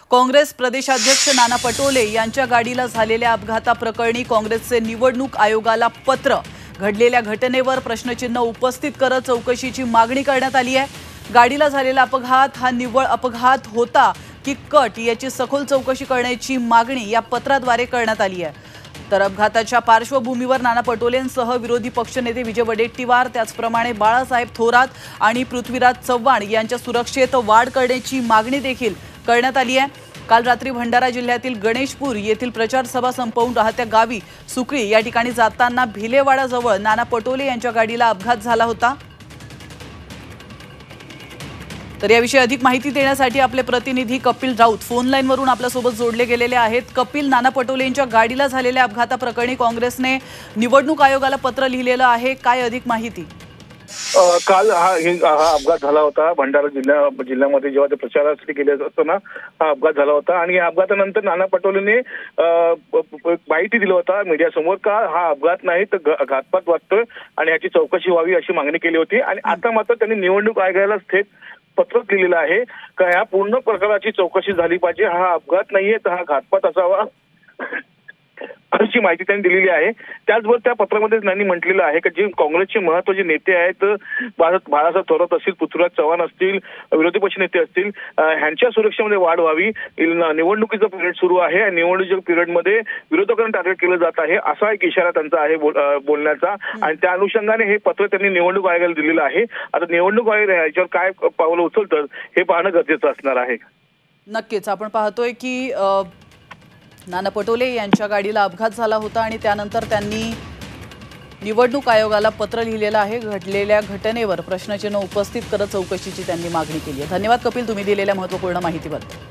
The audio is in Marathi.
काँग्रेस प्रदेशाध्यक्ष नाना पटोले यांच्या गाडीला झालेल्या अपघाताप्रकरणी काँग्रेसचे निवडणूक आयोगाला पत्र। घडलेल्या घटनेवर प्रश्नचिन्ह उपस्थित करत चौकशीची मागणी करण्यात आली आहे। गाडीला झालेला अपघात हा निव्वळ अपघात होता की कट याची सखोल चौकशी करण्याची मागणी या पत्राद्वारे करण्यात आली आहे। तर अपघाताच्या पार्श्वभूमीवर नाना पटोलेंसह विरोधी पक्षनेते विजय वडेट्टीवार, त्याचप्रमाणे बाळासाहेब थोरात आणि पृथ्वीराज चव्हाण यांच्या सुरक्षेत वाढ करण्याची मागणी देखील करण्यात आली आहे। काल रात्री भंडारा जिल्ह्यातील गणेशपूर येथील प्रचार सभा संपवून राहत्या गावी सुकळी या ठिकाणी जाताना भिलेवाडाजवळ नाना पटोले यांच्या गाडीला अपघात झाला होता। तर याविषयी अधिक माहिती देण्यासाठी आपले प्रतिनिधी कपिल राऊत फोन लाईनवरून आपल्यासोबत जोडले गेलेले आहेत। कपिल, नाना पटोले यांच्या गाडीला झालेल्या अपघाताप्रकरणी काँग्रेसने निवडणूक आयोगाला पत्र लिहिलेलं आहे, काय अधिक माहिती? काल हा अपघात झाला होता। भंडारा जिल्ह्यामध्ये जेव्हा ते प्रचारासाठी गेले असताना हा अपघात झाला होता आणि या अपघातानंतर नाना पटोलेने माहिती दिली होता मीडिया समोर का हा अपघात नाही तर घातपात वाटतोय आणि याची चौकशी व्हावी अशी मागणी केली होती। आणि आता मात्र त्यांनी निवडणूक आयोगाला थेट पत्र लिहिलेलं आहे का या पूर्ण प्रकाराची चौकशी झाली पाहिजे, हा अपघात नाहीये तर हा घातपात असावा अशी माहिती त्यांनी दिलेली आहे। त्याचबरोबर त्या पत्रामध्ये त्यांनी म्हटलेलं आहे की जे काँग्रेसचे महत्त्वाचे नेते आहेत, बाळासाहेब थोरात असतील, पृथ्वीराज चव्हाण असतील, विरोधी पक्ष नेते असतील, ह्यांच्या सुरक्षेमध्ये वाढ व्हावी। निवडणुकीचा पिरियड सुरू आहे आणि निवडणुकीच्या पिरियडमध्ये विरोधकांना टार्गेट केलं जात आहे असा एक इशारा त्यांचा आहे बोलण्याचा। आणि त्या अनुषंगाने हे पत्र त्यांनी निवडणूक आयोगाला दिलेलं आहे। आता निवडणूक आयोग याच्यावर काय पावलं उचलतं हे पाहणं गरजेचं असणार आहे। नक्कीच आपण पाहतोय की नाना पटोले यांच्या गाडीला अपघात झाला होता आणि त्यानंतर त्यांनी निवडणूक आयोगाला पत्र लिहिलेलं आहे। घडलेल्या घटनेवर प्रश्नचिन्ह उपस्थित करत चौकशीची त्यांनी मागणी केली आहे। धन्यवाद कपिल, तुम्ही दिलेल्या महत्त्वपूर्ण माहितीबद्दल।